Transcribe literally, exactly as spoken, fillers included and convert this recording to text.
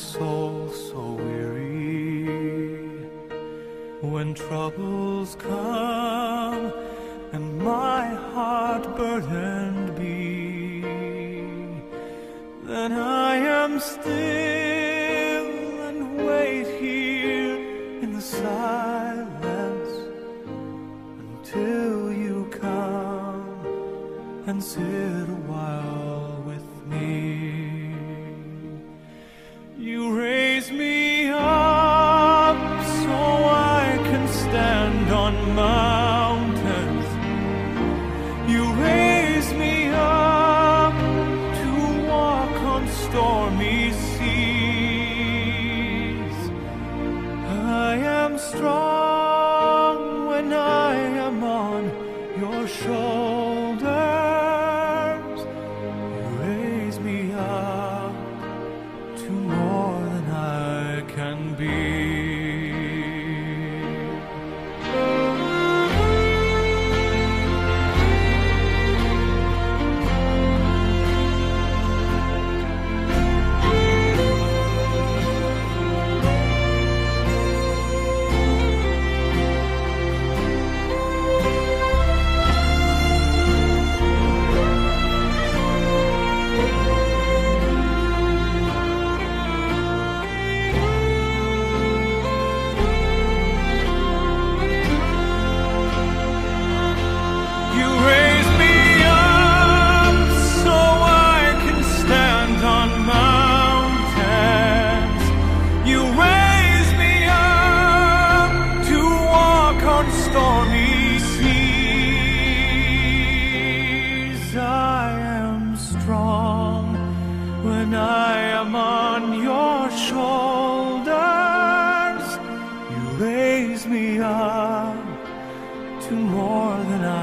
soul so weary, when troubles come and my heart burdened be, then I am still and wait here in the silence until you come and sit a while with me. You raise me up so I can stand on mountains. You raise me up to walk on stormy seas. I am strong when I am on your shoulders. You raise me up to more than I can be. When I am on your shoulders, you raise me up to more than I